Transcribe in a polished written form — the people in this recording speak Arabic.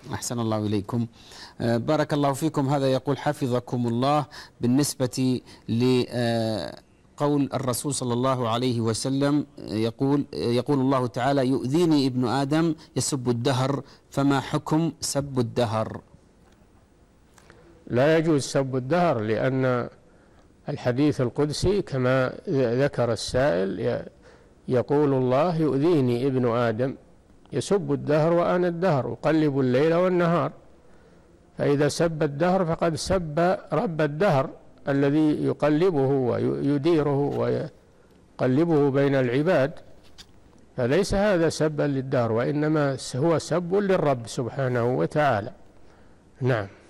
أحسن الله إليكم. بارك الله فيكم. هذا يقول حفظكم الله، بالنسبة لقول الرسول صلى الله عليه وسلم يقول الله تعالى: يؤذيني ابن آدم يسب الدهر، فما حكم سب الدهر؟ لا يجوز سب الدهر، لأن الحديث القدسي كما ذكر السائل يقول الله: يؤذيني ابن آدم يسب الدهر وأنا الدهر أقلب الليل والنهار. فإذا سب الدهر فقد سب رب الدهر الذي يقلبه ويديره ويقلبه بين العباد، فليس هذا سبا للدهر، وإنما هو سب للرب سبحانه وتعالى. نعم.